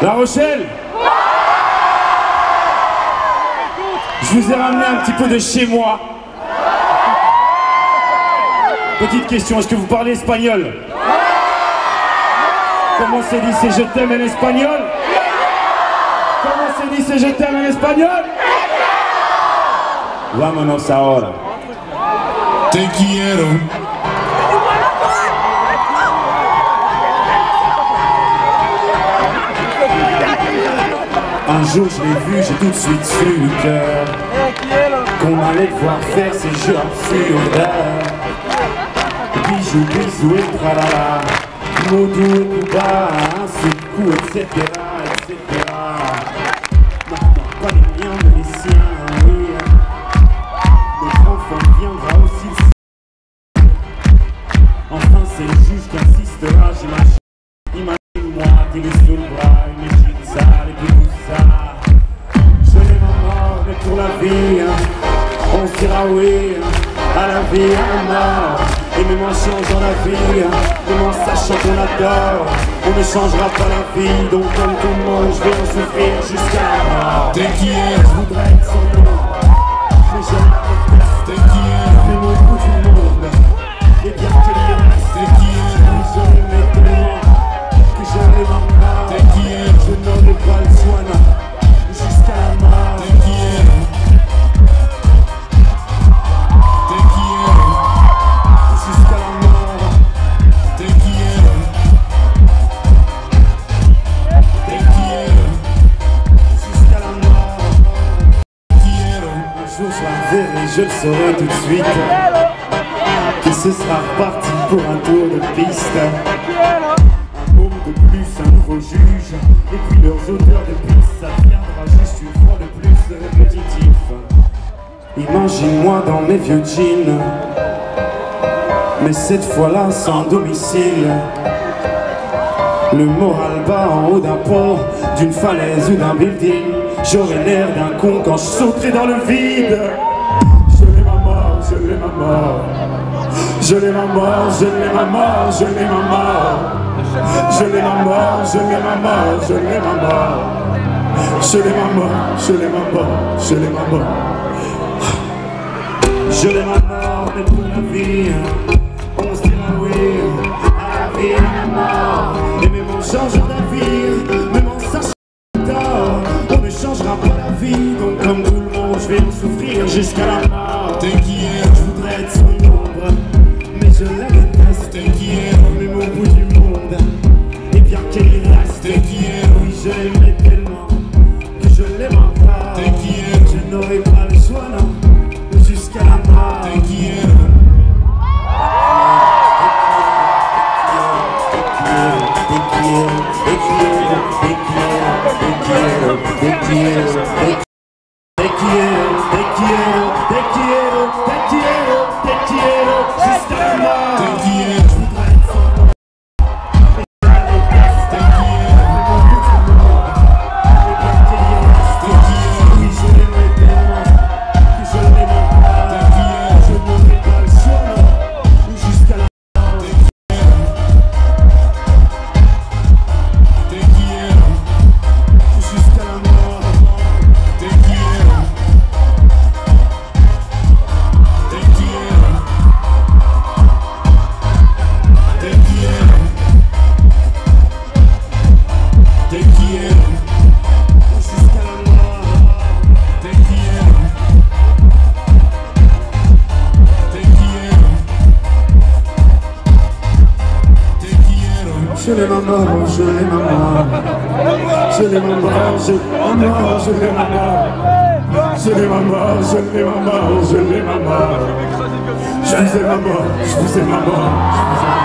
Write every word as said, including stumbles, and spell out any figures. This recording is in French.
La Rochelle. Je vous ai ramené un petit peu de chez moi. Petite question, est-ce que vous parlez espagnol? Comment c'est dit c'est je t'aime en espagnol? Comment c'est dit c'est je t'aime en espagnol? Vámonos ahora. Te quiero. Un jour je l'ai vu, j'ai tout de suite su le cœur qu'on allait devoir faire ces jeux absurdes. Bijou, bisou et tralala, Modou et Kuba, un seul coup, et cetera, et cetera. Maintenant, pas les miens, mais les siens, oui. Notre enfant viendra aussi. Enfin, c'est le juge qui insistera, j'imagine. Imagine-moi, t'es sous le bras, une échine sale et puis tout ça. Je l'aime à mort, mais pour la vie, on se dira oui à la vie, à la mort. Et même en changeant la vie, même en sachant qu'on adore, on ne changera pas la vie. Donc comme tout le monde, je vais en souffrir jusqu'à la mort. Te quiero. Je voudrais être son nom, mais je la Te quiero. mais mon bout du monde, et bien qu'il y reste. Te quiero. Je l'aimais tellement que je l'aime encore. Te quiero. Je n'aurai pas le soin, non, jusqu'à la mort. Te quiero. Te quiero. Jusqu'à la mort. Te quiero. Te quiero. Jusqu'à la mort. Te quiero. Un jour je la verrai, je le saurai tout de suite, que ce sera reparti pour un tour de piste. Un môme de plus, un nouveau juge, et puis leurs auteurs de piste, ça viendra juste une fois de plus répétitif. Imagine-moi dans mes vieux jeans, mais cette fois-là sans domicile. Le moral bas en haut d'un pont, d'une falaise ou d'un building. J'aurais l'air d'un con quand je sauterai dans le vide. Je l'aime à mort, je l'aime à mort. Je l'aime à mort, je l'aime à mort, je l'aime à mort. Je l'aime à mort, je l'aime à mort, je l'aime à mort. Je l'aime à mort, je l'aime à mort, je l'aime à mort. Je l'aime à mort, mais pour la vie, on se dira oui à la vie, à la mort. Et même en changeant d'avis, même en sachant tort, on ne changera pas la vie. Donc comme tout le monde, je vais en souffrir jusqu'à la mort. Te quiero. Je voudrais être son ombre, mais je la déteste. Te quiero. Même au bout du monde, et bien qu'elle y reste. Te quiero. Oui, je l'aimais tellement que je l'aime encore. Te quiero. Je n'aurai pas le choix, non, jusqu'à la mort. Te quiero. Je l'aime à mort, je l'aime à mort. Je l'aime à mort, je l'aime à mort, je l'aime à mort. Je l'aime à mort, je l'aime à mort, je l'aime à mort. Je vous aime à mort, je vous aime à mort.